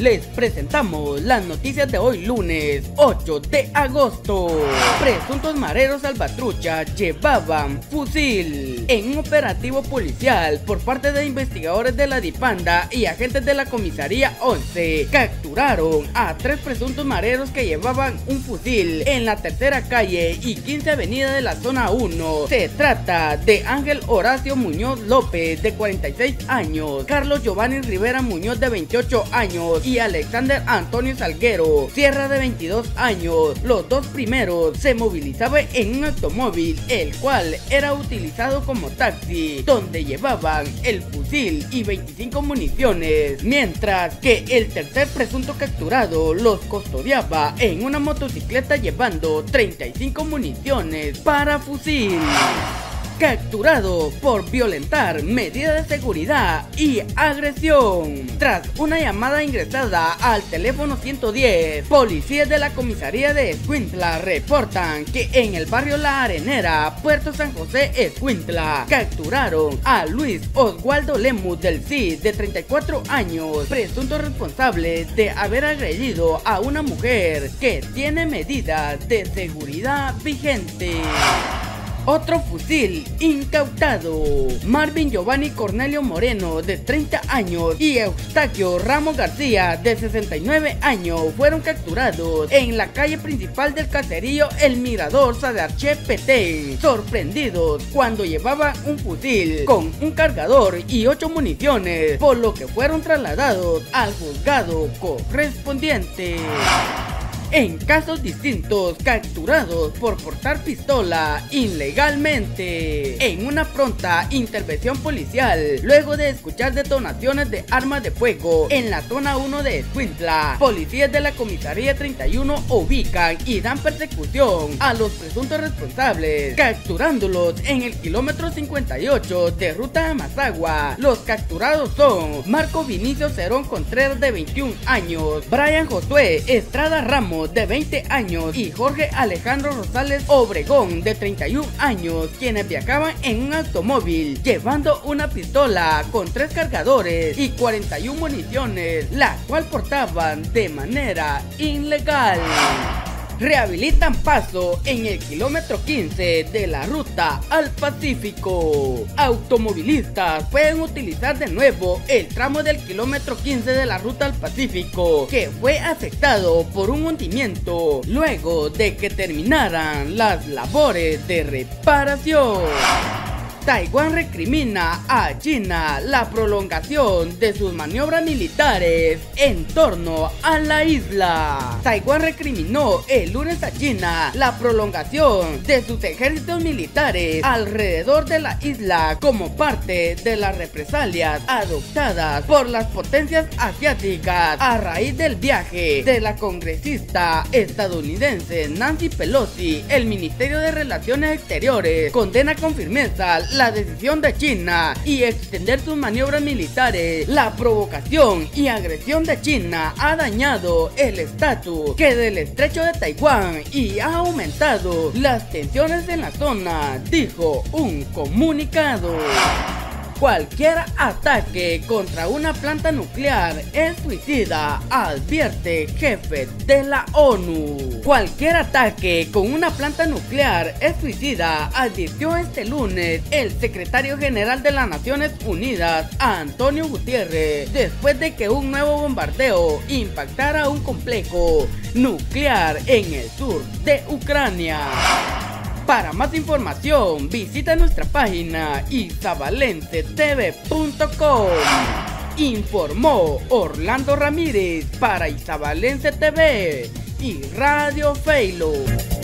les presentamos las noticias de hoy lunes 8 de agosto. Presuntos mareros salvatrucha llevaban fusil. En un operativo policial por parte de investigadores de la DIPANDA y agentes de la comisaría 11, capturaron a 3 presuntos mareros que llevaban un fusil en la tercera calle y 15 avenida de la zona 1. Se trata de Ángel Horacio Muñoz López, de 46 años, Carlos Giovanni Rivera Muñoz, de 28 años, y Alexander Antonio Salguero Sierra, de 22 años. Los dos primeros se movilizaban en un automóvil, el cual era utilizado como taxi, donde llevaban el fusil y 25 municiones, mientras que el tercer presunto capturado los custodiaba en una motocicleta llevando 35 municiones para fusil. Capturado por violentar medidas de seguridad y agresión. Tras una llamada ingresada al teléfono 110, policías de la comisaría de Escuintla reportan que en el barrio La Arenera, Puerto San José, Escuintla, capturaron a Luis Oswaldo Lemus del CID, de 34 años, presunto responsable de haber agredido a una mujer que tiene medidas de seguridad vigentes. Otro fusil incautado. Marvin Giovanni Cornelio Moreno, de 30 años, y Eustaquio Ramos García, de 69 años, fueron capturados en la calle principal del caserío El Mirador Sadarche Petén, sorprendidos cuando llevaban un fusil con un cargador y 8 municiones, por lo que fueron trasladados al juzgado correspondiente. En casos distintos, capturados por portar pistola ilegalmente. En una pronta intervención policial, luego de escuchar detonaciones de armas de fuego en la zona 1 de Escuintla, policías de la comisaría 31 ubican y dan persecución a los presuntos responsables, capturándolos en el kilómetro 58 de ruta a Mazagua. Los capturados son Marco Vinicio Cerón Contreras, de 21 años, Brian Josué Estrada Ramos, de 20 años, y Jorge Alejandro Rosales Obregón, de 31 años, quienes viajaban en un automóvil llevando una pistola con 3 cargadores y 41 municiones, la cual portaban de manera ilegal. Rehabilitan paso en el kilómetro 15 de la ruta al Pacífico. Automovilistas pueden utilizar de nuevo el tramo del kilómetro 15 de la ruta al Pacífico, que fue afectado por un hundimiento luego de que terminaran las labores de reparación. Taiwán recrimina a China la prolongación de sus maniobras militares en torno a la isla. Taiwán recriminó el lunes a China la prolongación de sus ejércitos militares alrededor de la isla como parte de las represalias adoptadas por las potencias asiáticas a raíz del viaje de la congresista estadounidense Nancy Pelosi. El Ministerio de Relaciones Exteriores condena con firmeza la decisión de China y extender sus maniobras militares. La provocación y agresión de China ha dañado el estatus del estrecho de Taiwán y ha aumentado las tensiones en la zona, dijo un comunicado. Cualquier ataque contra una planta nuclear es suicida, advierte jefe de la ONU. Cualquier ataque con una planta nuclear es suicida, advirtió este lunes el secretario general de las Naciones Unidas, Antonio Guterres, después de que un nuevo bombardeo impactara un complejo nuclear en el sur de Ucrania. Para más información, visita nuestra página isabalencetv.com. Informó Orlando Ramírez para Isabalense TV y Radio Feilo.